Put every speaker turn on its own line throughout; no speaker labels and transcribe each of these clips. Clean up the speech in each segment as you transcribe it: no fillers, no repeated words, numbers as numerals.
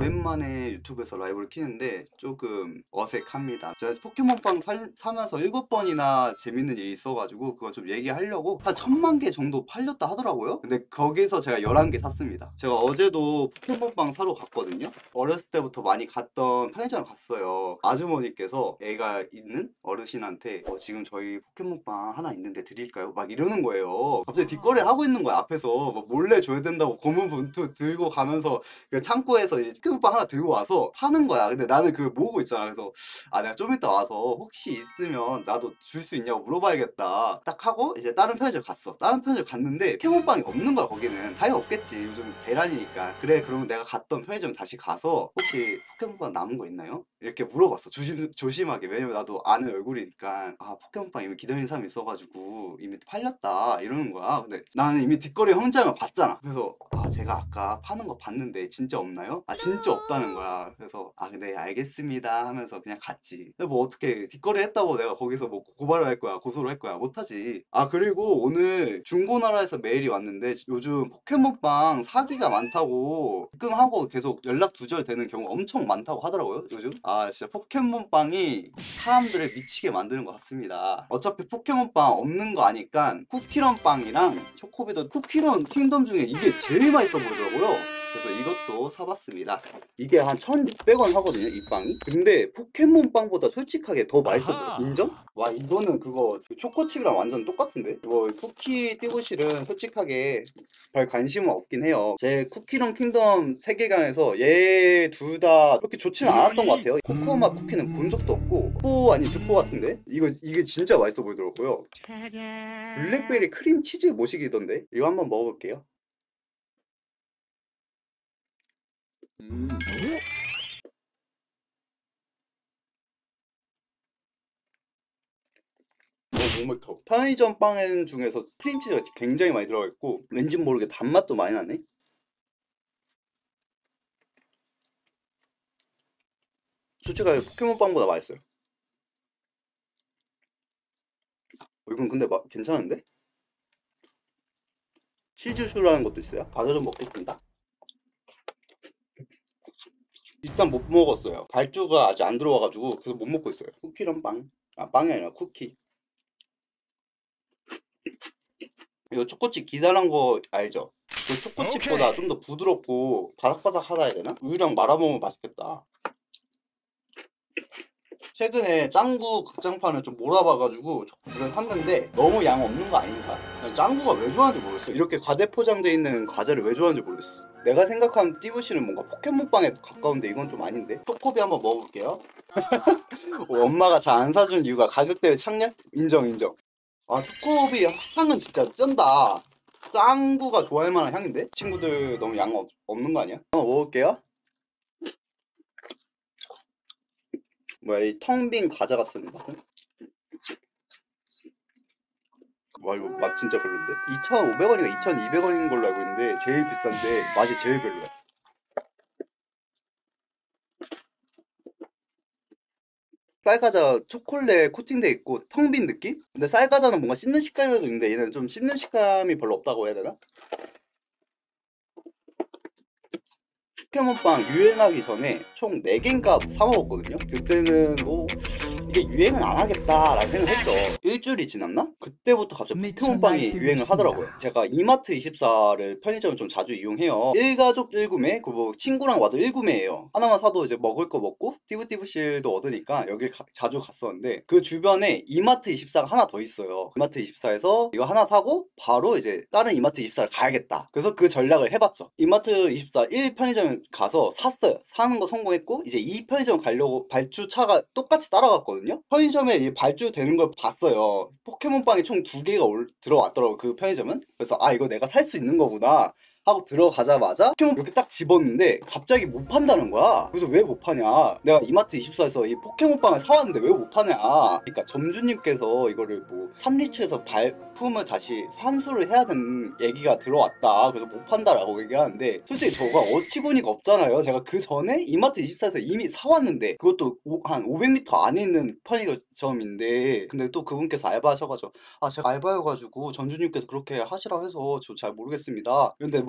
오랜만에 유튜브에서 라이브를 키는데 조금 어색합니다. 제가 포켓몬빵 사면서 7번이나 재밌는 일이 있어가지고 그거 좀 얘기하려고 한 1000만 개 정도 팔렸다 하더라고요. 근데 거기서 제가 11개 샀습니다. 제가 어제도 포켓몬빵 사러 갔거든요. 어렸을 때부터 많이 갔던 편의점을 갔어요. 아주머니께서 애가 있는 어르신한테 지금 저희 포켓몬빵 하나 있는데 드릴까요? 막 이러는 거예요. 갑자기 뒷거래를 하고 있는 거야. 앞에서 막 몰래 줘야 된다고 고무 봉투 들고 가면서 그 창고에서 이제 포켓몬빵 하나 들고 와서 파는 거야. 근데 나는 그걸 모으고 있잖아. 그래서 내가 좀 이따 와서 혹시 있으면 나도 줄 수 있냐고 물어봐야겠다 딱 하고 이제 다른 편의점 갔어. 다른 편의점 갔는데 포켓몬빵이 없는 거야. 거기는 당연히 없겠지. 요즘 대란이니까. 그래, 그러면 내가 갔던 편의점 다시 가서 혹시 포켓몬빵 남은 거 있나요? 이렇게 물어봤어. 조심하게. 왜냐면 나도 아는 얼굴이니까. 포켓몬빵 이미 기다리는 사람이 있어가지고 이미 팔렸다 이러는 거야. 근데 나는 이미 뒷거리 현장을 봤잖아. 그래서 제가 아까 파는 거 봤는데 진짜 없나요? 진짜 없다는 거야. 그래서 네, 알겠습니다 하면서 그냥 갔지. 근데 뭐 어떻게 뒷거리 했다고 내가 거기서 뭐 고발을 할 거야, 고소를 할 거야? 못하지. 그리고 오늘 중고나라에서 메일이 왔는데 요즘 포켓몬빵 사기가 많다고 입금하고 계속 연락 두절 되는 경우가 엄청 많다고 하더라고요, 요즘. 진짜 포켓몬빵이 사람들을 미치게 만드는 것 같습니다. 어차피 포켓몬빵 없는 거 아니까 쿠키런 빵이랑 초코비도 쿠키런 킹덤 중에 이게 제일 맛있어 보이더라고요. 그래서 이것도 사봤습니다. 이게 한 1600원 하거든요, 이 빵이. 근데 포켓몬빵보다 솔직하게 더 맛있어 보여. 인정? 와, 이거는 그거 초코칩이랑 완전 똑같은데? 이거 쿠키 띠부실은 솔직하게 별 관심은 없긴 해요. 제 쿠키런 킹덤 세계관에서 얘 둘 다 그렇게 좋지는 않았던 것 같아요. 코코아 맛 쿠키는 본 적도 없고 뽀 아닌 듣보 같은데? 이게 진짜 맛있어 보이더라고요. 블랙베리 크림치즈 모시기던데? 이거 한번 먹어볼게요. 너무 맥혀. 편의점 빵 중에서 크림치즈가 굉장히 많이 들어가 있고 왠지 모르게 단맛도 많이 나네. 솔직하게 포켓몬빵보다 맛있어요. 이건 근데 괜찮은데? 치즈슈라는 것도 있어요. 과자 좀 먹겠습니다. 일단 못 먹었어요. 발주가 아직 안 들어와가지고 그래서 못 먹고 있어요. 쿠키랑 빵. 빵이 아니라 쿠키. 이거 초코칩 기다란 거 알죠? 그 초코칩보다 좀 더 부드럽고 바삭바삭하다 해야 되나? 우유랑 말아먹으면 맛있겠다. 최근에 짱구 극장판을 좀 몰아봐가지고 이걸 샀는데 너무 양 없는 거 아닌가? 짱구가 왜 좋아하는지 모르겠어. 이렇게 과대 포장돼 있는 과자를 왜 좋아하는지 모르겠어. 내가 생각한 띠부씨는 뭔가 포켓몬빵에 가까운데 이건 좀 아닌데? 초코비 한번 먹어볼게요. 엄마가 잘 안 사준 이유가 가격 대비 창렬? 인정. 초코비 향은 진짜 쩐다. 짱구가 좋아할 만한 향인데? 친구들 너무 양 없는 거 아니야? 한번 먹어볼게요. 뭐야, 이 텅 빈 과자 같은 맛은? 와, 이거 맛 진짜 별론데? 2,500원인가 2,200원인 걸로 알고 있는데 제일 비싼데 맛이 제일 별로야. 쌀과자 초콜릿 코팅돼 있고 텅 빈 느낌? 근데 쌀과자는 뭔가 씹는 식감이 있는데 얘는 좀 씹는 식감이 별로 없다고 해야 되나? 포켓몬빵 유행하기 전에 총 4개인가 사 먹었거든요. 그때는 뭐 이게 유행은 안 하겠다라고 생각했죠. 일주일이 지났나? 그때부터 갑자기 포켓몬빵이 유행을 하더라고요. 제가 이마트24를 편의점을 좀 자주 이용해요. 일가족 1구매, 뭐 친구랑 와도 1구매예요. 하나만 사도 이제 먹을 거 먹고 띠부띠부실도 얻으니까 여길 자주 갔었는데 그 주변에 이마트24가 하나 더 있어요. 이마트24에서 이거 하나 사고 바로 이제 다른 이마트24를 가야겠다. 그래서 그 전략을 해봤죠. 이마트24 1 편의점 가서 샀어요. 사는 거 성공했고 이제 2 편의점 가려고 발주차가 똑같이 따라갔거든요. 편의점에 이 발주되는 걸 봤어요. 포켓몬빵이 총 2개가 들어왔더라고, 그 편의점은. 그래서 이거 내가 살 수 있는 거구나 하고 들어가자마자 포켓몬 이렇게 딱 집었는데 갑자기 못 판다는 거야. 그래서 왜 못 파냐, 내가 이마트24에서 이 포켓몬빵을 사왔는데 왜 못 파냐. 그러니까 점주님께서 이거를 뭐 삼리츠에서 발품을 다시 환수를 해야 되는 얘기가 들어왔다, 그래서 못 판다라고 얘기하는데 솔직히 저가 어치구니가 없잖아요. 제가 그 전에 이마트24에서 이미 사왔는데 그것도 한 500m 안에 있는 편의점인데, 근데 또 그분께서 알바하셔가지고 제가 알바여가지고 점주님께서 그렇게 하시라고 해서 저 잘 모르겠습니다. 그런데 뭐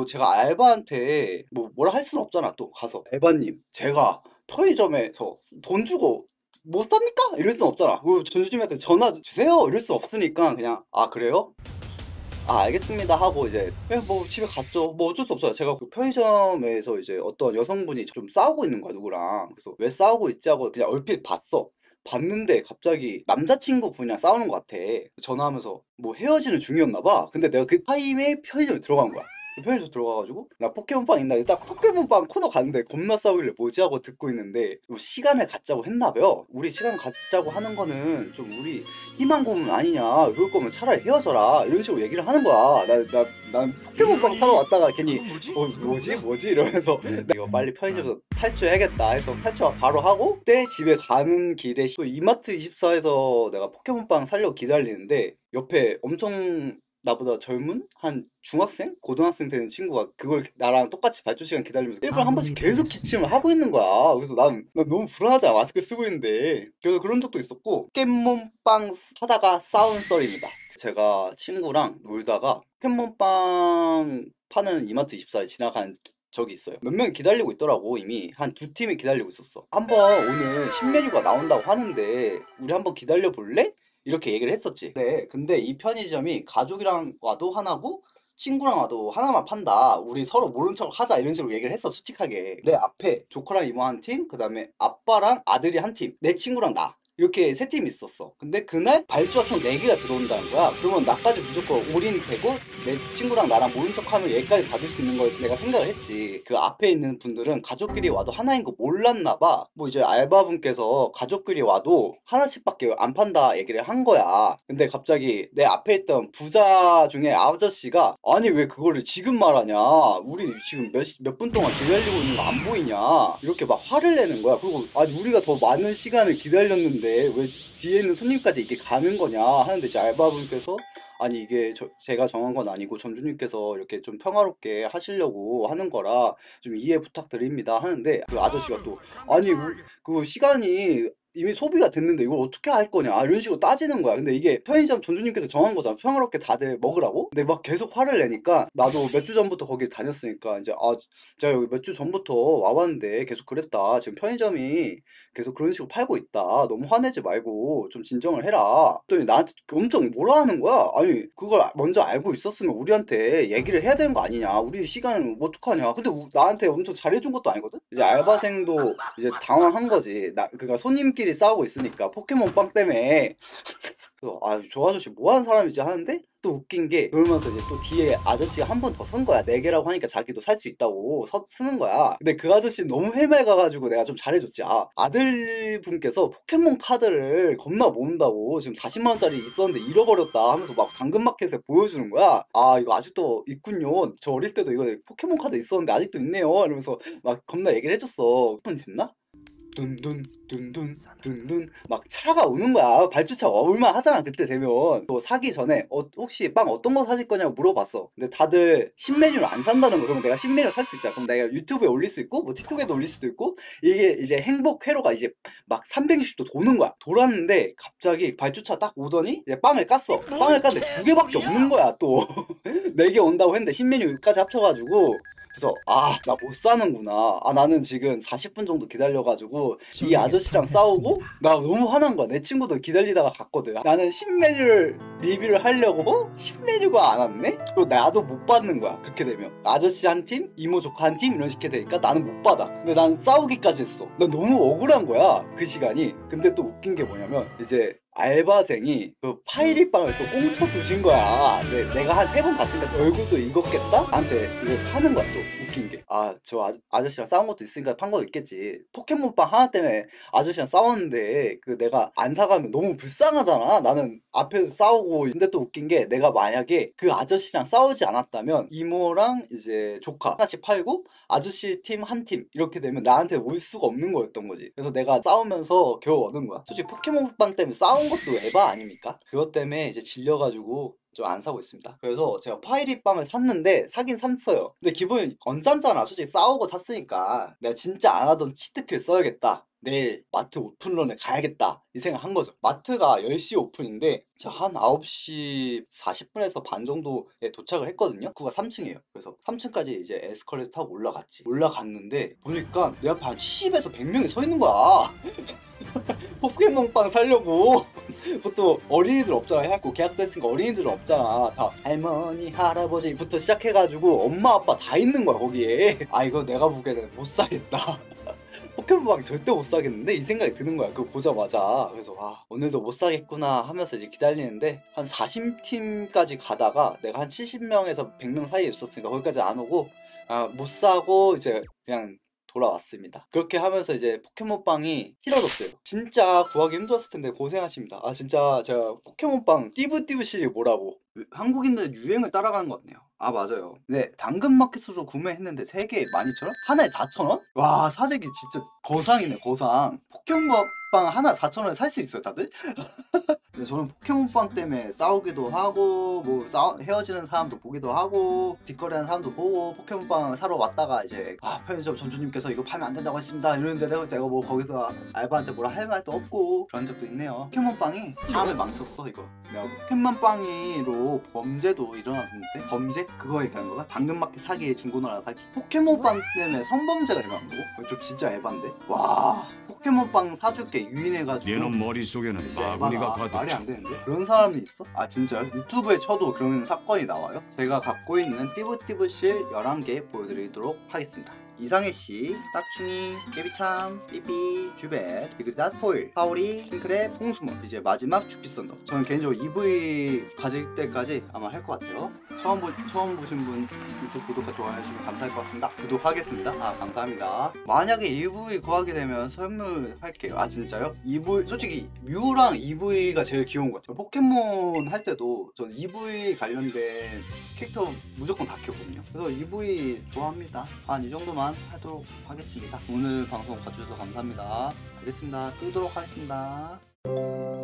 뭐 제가 알바한테 뭐라 할 수는 없잖아. 또 가서 "알바님 제가 편의점에서 돈 주고 못 삽니까?" 이럴 수는 없잖아. 그 전수님한테 "전화 주세요." 이럴 수 없으니까 그냥 "아 그래요? 아 알겠습니다." 하고 이제 뭐 집에 갔죠. 뭐 어쩔 수 없어요. 제가 그 편의점에서 이제 어떤 여성분이 좀 싸우고 있는 거야 누구랑. 그래서 "왜 싸우고 있지?" 하고 그냥 얼핏 봤어. 봤는데 갑자기 남자친구분이랑 싸우는 것 같아. 전화하면서 뭐 헤어지는 중이었나 봐. 근데 내가 그 타임에 편의점에 들어간 거야. 편의점 들어가 가지고 "나 포켓몬빵 있나?" 딱 포켓몬빵 코너 갔는데 겁나 싸우길래 '뭐지?' 하고 듣고 있는데 뭐 시간을 갖자고 했나 봐요. "우리 시간 갖자고 하는 거는 좀 우리 희망 고문 아니냐. 그럴 거면 차라리 헤어져라." 이런 식으로 얘기를 하는 거야. 난 포켓몬빵 사러 왔다가 괜히 뭐지?" 이러면서 '이거 빨리 편의점에서 탈출해야겠다.' 해서 탈출 바로 하고 그때 집에 가는 길에 또 이마트24에서 내가 포켓몬빵 사려고 기다리는데 옆에 엄청 나보다 젊은 한 중학생? 고등학생 되는 친구가 그걸 나랑 똑같이 발주 시간 기다리면서 1 분에 한 번씩 계속 기침을 하고 있는 거야. 그래서 난 너무 불안하잖아 마스크 쓰고 있는데. 그래서 그런 적도 있었고 포켓몬빵 사다가 싸운 썰입니다. 제가 친구랑 놀다가 포켓몬빵 파는 이마트24에 지나간 적이 있어요. 몇 명이 기다리고 있더라고. 이미 한 2팀이 기다리고 있었어. "한번 오늘 신메뉴가 나온다고 하는데 우리 한번 기다려 볼래?" 이렇게 얘기를 했었지. 그래. 근데 이 편의점이 가족이랑 와도 하나고 친구랑 와도 하나만 판다. "우리 서로 모른 척 하자." 이런 식으로 얘기를 했어 솔직하게. 내 앞에 조카랑 이모 한 팀, 그다음에 아빠랑 아들이 한 팀, 내 친구랑 나. 이렇게 3팀이 있었어. 근데 그날 발주가 총 4개가 들어온다는 거야. 그러면 나까지 무조건 올인되고 내 친구랑 나랑 모른 척하면 얘까지 받을 수 있는 걸 내가 생각을 했지. 그 앞에 있는 분들은 가족끼리 와도 하나인 거 몰랐나 봐. 뭐 이제 알바분께서 가족끼리 와도 하나씩밖에 안 판다 얘기를 한 거야. 근데 갑자기 내 앞에 있던 부자 중에 아저씨가 "아니 왜 그거를 지금 말하냐. 우리 지금 몇 분 동안 기다리고 있는 거 안 보이냐." 이렇게 막 화를 내는 거야. 그리고 "아니 우리가 더 많은 시간을 기다렸는데 왜 뒤에 있는 손님까지 이게 가는 거냐." 하는데 이제 알바분께서 "아니 이게 제가 정한 건 아니고 점주님께서 이렇게 좀 평화롭게 하시려고 하는 거라 좀 이해 부탁드립니다." 하는데 그 아저씨가 또 "아니 그 시간이 이미 소비가 됐는데 이걸 어떻게 할 거냐." 이런 식으로 따지는 거야. 근데 이게 편의점 점주님께서 정한 거잖아. 평화롭게 다들 먹으라고. 근데 막 계속 화를 내니까 나도 몇 주 전부터 거길 다녔으니까 이제 "아 제가 여기 몇 주 전부터 와 봤는데 계속 그랬다. 지금 편의점이 계속 그런 식으로 팔고 있다. 너무 화내지 말고 좀 진정을 해라." 그랬더니 나한테 엄청 뭐라 하는 거야. "아니 그걸 먼저 알고 있었으면 우리한테 얘기를 해야 되는 거 아니냐. 우리 시간은 어떡하냐." 근데 나한테 엄청 잘해 준 것도 아니거든. 이제 알바생도 이제 당황한 거지. 그러니까 손님끼리 싸우고 있으니까 포켓몬빵 때문에. 그래서 '아 저 아저씨 뭐 하는 사람이지.' 하는데 또 웃긴 게 그러면서 이제 또 뒤에 아저씨가 한 번 더 선 거야. 4 개라고 하니까 자기도 살 수 있다고 쓰는 거야. 근데 그 아저씨는 너무 해맑아 가지고 내가 좀 잘해 줬지. 아들분께서 포켓몬 카드를 겁나 모은다고 지금 40만 원짜리 있었는데 잃어버렸다 하면서 막 당근마켓에 보여주는 거야. "아 이거 아직도 있군요. 저 어릴 때도 이거 포켓몬 카드 있었는데 아직도 있네요." 이러면서 막 겁나 얘기를 해 줬어. 몇 번 됐나? 둔둔 둔둔 둔둔 막 차가 오는 거야. 발주차가 올만 하잖아 그때 되면. 또 사기 전에 "혹시 빵 어떤 거 사실 거냐."고 물어봤어. 근데 다들 신메뉴를 안 산다는 거야. 그러면 내가 신메뉴 살 수 있잖아. 그럼 내가 유튜브에 올릴 수 있고 뭐 틱톡에도 올릴 수도 있고 이게 이제 행복 회로가 이제 막 360도 도는 거야. 돌았는데 갑자기 발주차 딱 오더니 이제 빵을 깠어. 빵을 깠는데 2 개밖에 없는 거야 또. 4개 온다고 했는데 신메뉴까지 합쳐 가지고 그래서 '아 나 못 사는구나. 아 나는 지금 40분 정도 기다려 가지고 이 아저씨랑 싸우고 나 너무 화난 거야. 내 친구도 기다리다가 갔거든. 나는 신메뉴를 리뷰를 하려고 신메뉴가 안 왔네? 그리고 나도 못 받는 거야 그렇게 되면. 아저씨 한 팀, 이모 조카 한 팀 이런 식이 되니까 나는 못 받아. 근데 나는 싸우기까지 했어. 난 너무 억울한 거야 그 시간이. 근데 또 웃긴 게 뭐냐면 이제 알바생이 그 파이리빵을 또 꽁쳐 두신 거야. 근데 내가 한 3번 갔으니까 얼굴도 익었겠다? 나한테 이걸 파는 거야 또 웃긴 게. 저 아저씨랑 싸운 것도 있으니까 판 것도 있겠지. 포켓몬빵 하나 때문에 아저씨랑 싸웠는데 그 내가 안 사가면 너무 불쌍하잖아. 나는 앞에서 싸우고 근데 또 웃긴 게 내가 만약에 그 아저씨랑 싸우지 않았다면 이모랑 이제 조카 하나씩 팔고 아저씨 팀 한 팀 이렇게 되면 나한테 올 수가 없는 거였던 거지. 그래서 내가 싸우면서 겨우 얻은 거야. 솔직히 포켓몬빵 때문에 싸운 것도 에바 아닙니까? 그것 때문에 이제 질려 가지고 좀 안 사고 있습니다. 그래서 제가 파이리빵을 샀는데 사긴 샀어요. 근데 기분이 언짢잖아. 솔직히 싸우고 샀으니까. '내가 진짜 안 하던 치트키를 써야겠다.' 내일 마트 오픈런에 가야겠다 이 생각 한 거죠. 마트가 10시 오픈인데 제가 한 9시 40분에서 반 정도에 도착을 했거든요. 그가 3층이에요. 그래서 3층까지 이제 에스컬레이터 타고 올라갔는데 보니까 내 앞에 한 70에서 100명이 서 있는 거야. 포켓몬빵 사려고. 그것도 어린이들 없잖아. 해갖고 계약도 했으니까 어린이들은 없잖아. 다 할머니 할아버지부터 시작해가지고 엄마 아빠 다 있는 거야 거기에. 아 이거 내가 보기에는 못 사겠다. 포켓몬빵 절대 못 사겠는데 이 생각이 드는 거야 그거 보자마자. 그래서 아 오늘도 못 사겠구나 하면서 이제 기다리는데 한 40팀까지 가다가 내가 한 70명에서 100명 사이에 있었으니까 거기까지 안 오고 아 못 사고 이제 그냥 돌아왔습니다. 그렇게 하면서 이제 포켓몬빵이 싫어졌어요. 진짜 구하기 힘들었을 텐데 고생하십니다. 아 진짜 제가 포켓몬빵 띠부띠부실이 뭐라고. 한국인들 유행을 따라가는 것 같네요. 아 맞아요. 네 당근마켓으로 구매했는데 3개에 12,000원? 하나에 4,000원? 와 사재기 진짜 거상이네 거상. 포켓몬빵 하나 4,000원에 살 수 있어요 다들? 근데 저는 포켓몬빵 때문에 싸우기도 하고 뭐 헤어지는 사람도 보기도 하고 뒷거래하는 사람도 보고 포켓몬빵 사러 왔다가 이제 아 편의점 전주님께서 이거 팔면 안 된다고 했습니다 이러는데 내가 뭐 거기서 알바한테 뭐라 할 말도 없고 그런 적도 있네요. 포켓몬빵이 사람을 망쳤어 이거. 내가 포켓몬빵이로 범죄도 일어났는데 범죄? 그거 얘기하는 거가? 당근마켓 사기 중고나라 사기. 포켓몬빵 때문에 성범죄가 일어난다고? 좀 진짜 에반데? 와 포켓몬빵 사줄게 유인해가지고
얘는 머릿속에는
진짜
바구니가
에바다. 말이
가득
안 되는데? 그런 사람이 있어? 아 진짜요? 유튜브에 쳐도 그런 사건이 나와요? 제가 갖고 있는 띠부띠부실 11개 보여드리도록 하겠습니다. 이상해씨, 딱충이, 깨비참, 삐삐, 주벳, 비그리닷 포일, 파오리, 킹크랩, 홍수몬, 이제 마지막 주피썬더. 저는 개인적으로 EV 가질 때까지 아마 할 것 같아요. 처음 보신 분 유튜브 구독과 좋아요 해주시면 감사할 것 같습니다. 구독하겠습니다. 아 감사합니다. 만약에 EV 구하게 되면 선물 할게요. 아 진짜요? EV 솔직히 뮤랑 EV가 제일 귀여운 것 같아요. 포켓몬 할 때도 전 EV 관련된 캐릭터 무조건 다 키웠거든요. 그래서 EV 좋아합니다. 한 이 정도만 하도록 하겠습니다. 오늘 방송 봐주셔서 감사합니다. 알겠습니다. 끄도록 하겠습니다.